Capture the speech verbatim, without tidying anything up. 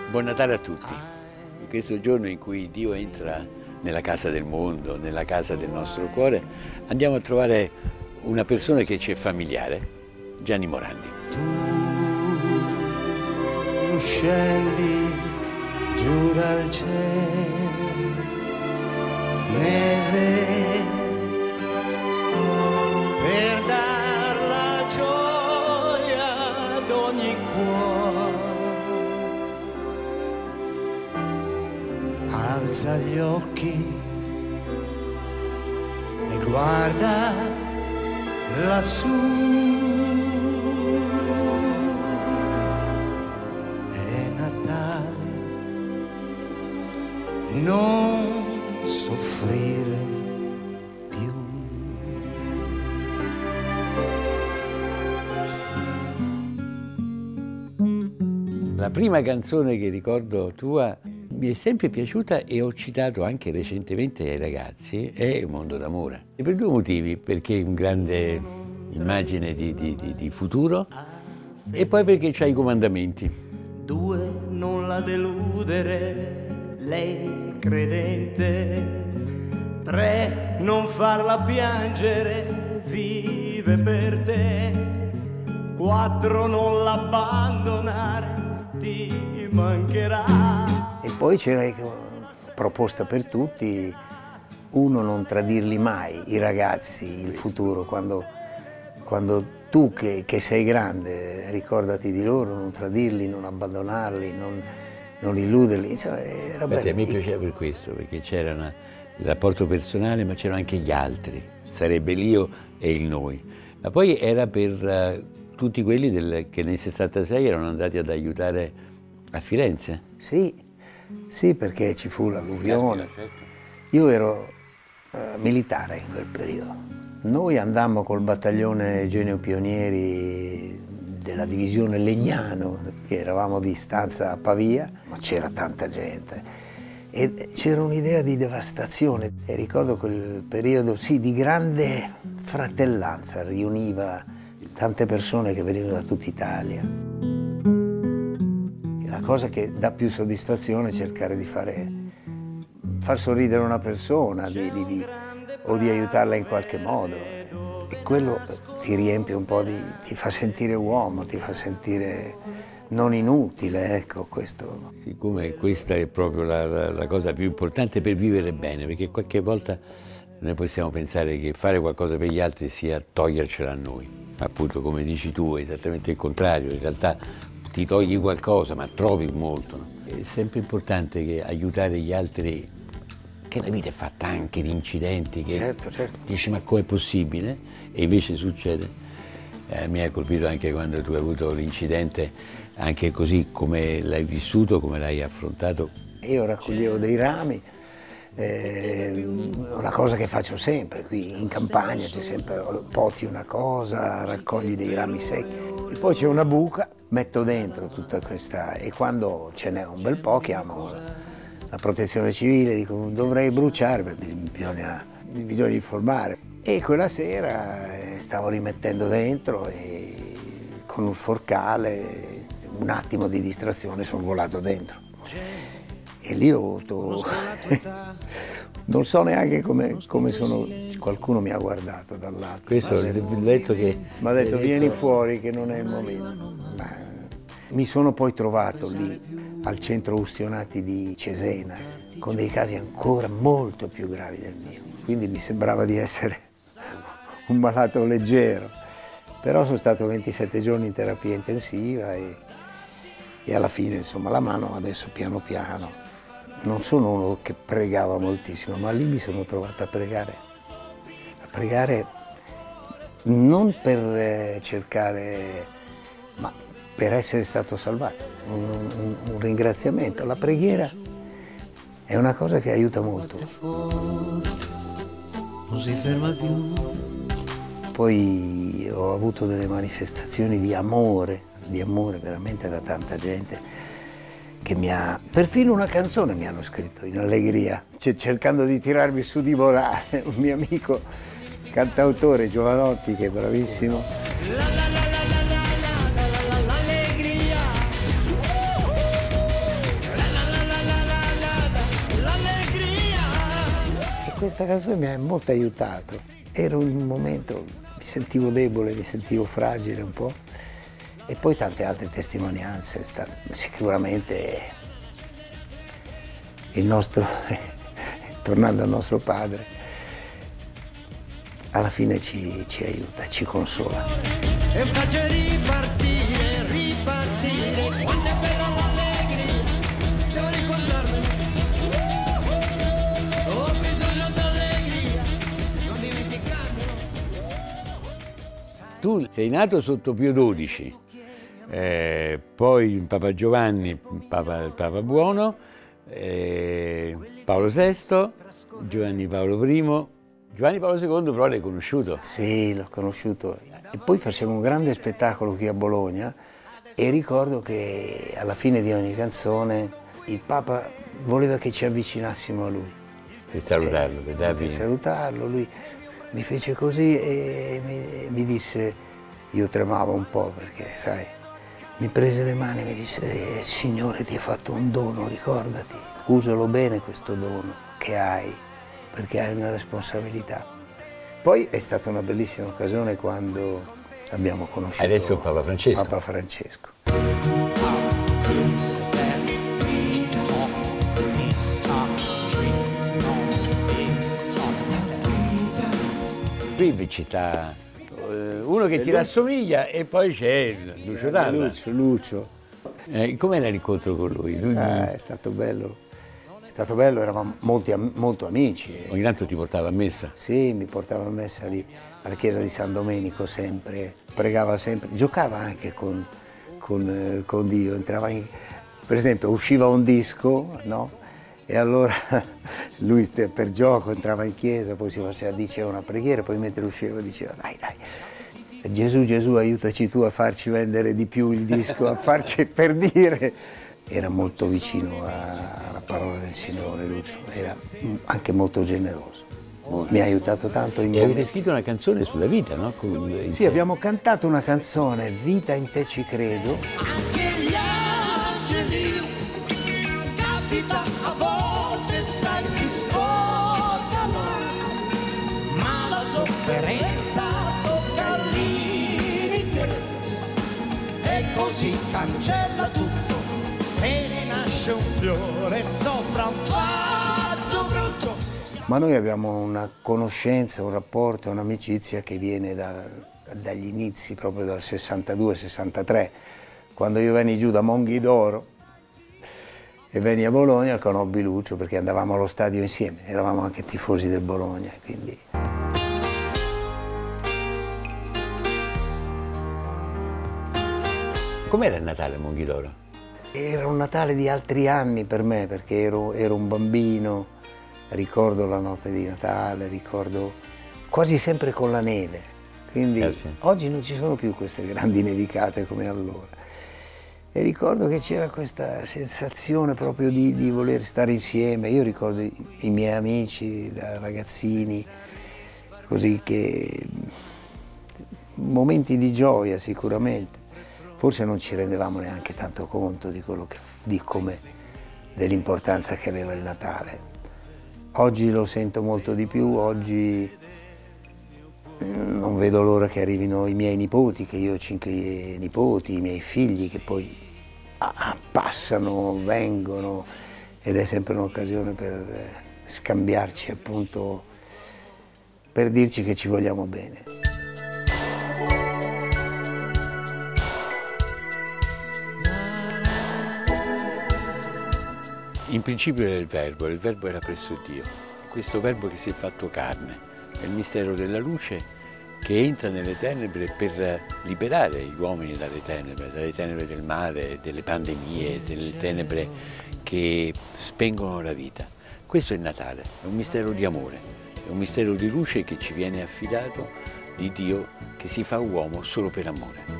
Buon Natale a tutti. In questo giorno in cui Dio entra nella casa del mondo, nella casa del nostro cuore, andiamo a trovare una persona che ci è familiare, Gianni Morandi. Tu scendi giù dal cielo, neve, per dar la gioia ad ogni cuore. Alza gli occhi e guarda lassù, è Natale, non soffrire più. La prima canzone che ricordo tua mi è sempre piaciuta e ho citato anche recentemente ai ragazzi, è Il mondo d'amore. E per due motivi, perché è un grande immagine di, di, di, di futuro e poi perché c'ha i comandamenti. Due, non la deludere, lei credente. Tre, non farla piangere, vive per te. Quattro, non l'abbandonare, ti mancherà. E poi c'era proposta per tutti, uno, non tradirli mai, i ragazzi, il futuro, quando, quando tu che, che sei grande, ricordati di loro, non tradirli, non abbandonarli, non, non illuderli, insomma, era bello. A me piaceva per questo, perché c'era una, il rapporto personale, ma c'erano anche gli altri, sarebbe l'io e il noi. Ma poi era per uh, tutti quelli del, che nel sessantasei erano andati ad aiutare a Firenze. Sì. Sì, perché ci fu l'alluvione. Io ero uh, militare in quel periodo. Noi andammo col battaglione Genio Pionieri della divisione Legnano, che eravamo di stanza a Pavia, ma c'era tanta gente. E c'era un'idea di devastazione. E ricordo quel periodo, sì, di grande fratellanza, riuniva tante persone che venivano da tutta Italia. La cosa che dà più soddisfazione è cercare di fare, far sorridere una persona di, di, di, o di aiutarla in qualche modo. E quello ti riempie un po', di, ti fa sentire uomo, ti fa sentire non inutile, ecco questo. Siccome questa è proprio la, la, la cosa più importante per vivere bene, perché qualche volta noi possiamo pensare che fare qualcosa per gli altri sia togliercela a noi. Appunto, come dici tu, è esattamente il contrario, in realtà ti togli qualcosa, ma trovi molto. No? È sempre importante che aiutare gli altri, che la vita è fatta anche di incidenti, che certo, certo. dici ma com'è possibile? E invece succede. Eh, mi ha colpito anche quando tu hai avuto l'incidente, anche così come l'hai vissuto, come l'hai affrontato. Io raccoglievo dei rami, eh, una cosa che faccio sempre, qui in campagna c'è sempre, poti una cosa, raccogli dei rami secchi. E poi c'è una buca, metto dentro tutta questa, e quando ce n'è un bel po' chiamo la protezione civile, dico dovrei bruciare, perché bisogna, bisogna informare. E quella sera stavo rimettendo dentro e con un forcale, un attimo di distrazione, sono volato dentro. E lì ho avuto, non so neanche come, come sono, qualcuno mi ha guardato dall'alto. Questo ho detto che... Mi ha detto vieni fuori che non è il momento. Ma mi sono poi trovato lì al centro ustionati di Cesena con dei casi ancora molto più gravi del mio. Quindi mi sembrava di essere un malato leggero. Però sono stato ventisette giorni in terapia intensiva e, e alla fine insomma la mano adesso piano piano. Non sono uno che pregava moltissimo, ma lì mi sono trovato a pregare, a pregare non per eh, cercare, ma per essere stato salvato, un, un, un ringraziamento. La preghiera è una cosa che aiuta molto. Non si ferma più. Poi ho avuto delle manifestazioni di amore, di amore veramente da tanta gente. Che mi ha, perfino una canzone mi hanno scritto in allegria, cioè, cercando di tirarmi su di volare, un mio amico cantautore Giovanotti che è bravissimo. questa canzone mi ha molto aiutato. Ero in un momento, mi sentivo debole, mi sentivo fragile un po', e poi tante altre testimonianze. È stato sicuramente il nostro, tornando al nostro padre, alla fine ci, ci aiuta, ci consola. E faccio ripartire, ripartire, quando è bella l'allegria, devo ricordarmi, ho bisogno d'allegria, non dimenticarmelo. Tu sei nato sotto Pio dodici, eh, poi Papa Giovanni, Papa, Papa Buono, eh, Paolo sesto, Giovanni Paolo primo, Giovanni Paolo secondo però l'hai conosciuto? Sì, l'ho conosciuto. E poi facevo un grande spettacolo qui a Bologna e ricordo che alla fine di ogni canzone il Papa voleva che ci avvicinassimo a lui. Per salutarlo, per dargli... Per salutarlo, lui mi fece così e mi, mi disse, io tremavo un po' perché, sai, mi prese le mani e mi disse, il Signore ti ha fatto un dono, ricordati, usalo bene questo dono che hai, perché hai una responsabilità. Poi è stata una bellissima occasione quando abbiamo conosciuto Adesso Papa Francesco. Papa Francesco. Qui ci sta uno che ti rassomiglia e poi c'è Lucio Dalla. Lucio, Lucio. Eh, com'era l'incontro con lui? lui eh, è stato bello, è stato bello, eravamo molti, molto amici. Ogni tanto ti portava a messa? Sì, mi portava a messa lì alla chiesa di San Domenico sempre, pregava sempre, giocava anche con, con, eh, con Dio, entrava in, per esempio usciva un disco, no? E allora lui per gioco entrava in chiesa, poi si faceva, diceva una preghiera, poi mentre usciva diceva dai dai, Gesù Gesù aiutaci tu a farci vendere di più il disco, a farci, per dire, era molto vicino alla parola del Signore Lucio, era anche molto generoso, mi ha aiutato tanto. In e avete scritto una canzone sulla vita, no? Con, sì, abbiamo cantato una canzone, Vita in te ci credo. Anche gli angeli, capita a volte, sai, si sporcano, ma la sofferenza tocca al limite e così cancella tutto e rinasce un fiore sopra un fatto brutto. Ma noi abbiamo una conoscenza, un rapporto, un'amicizia che viene da, dagli inizi, proprio dal sessantadue sessantatré, quando io venni giù da Monghidoro e venni a Bologna, conobbi Lucio perché andavamo allo stadio insieme, eravamo anche tifosi del Bologna, quindi... Com'era il Natale a Monghidoro? Era un Natale di altri anni per me, perché ero, ero un bambino, ricordo la notte di Natale, ricordo quasi sempre con la neve, quindi eh sì. Oggi non ci sono più queste grandi nevicate come allora. E ricordo che c'era questa sensazione proprio di, di voler stare insieme. Io ricordo i, i miei amici da ragazzini, così che... momenti di gioia sicuramente. Forse non ci rendevamo neanche tanto conto di quello che, di come, dell'importanza che aveva il Natale. Oggi lo sento molto di più, oggi non vedo l'ora che arrivino i miei nipoti, che io ho cinque nipoti, i miei figli che poi passano, vengono, ed è sempre un'occasione per scambiarci, appunto, per dirci che ci vogliamo bene. In principio era il Verbo, il Verbo era presso Dio, questo Verbo che si è fatto carne, è il mistero della luce che entra nelle tenebre per liberare gli uomini dalle tenebre, dalle tenebre del male, delle pandemie, delle tenebre che spengono la vita. Questo è il Natale, è un mistero di amore, è un mistero di luce che ci viene affidato di Dio che si fa uomo solo per amore.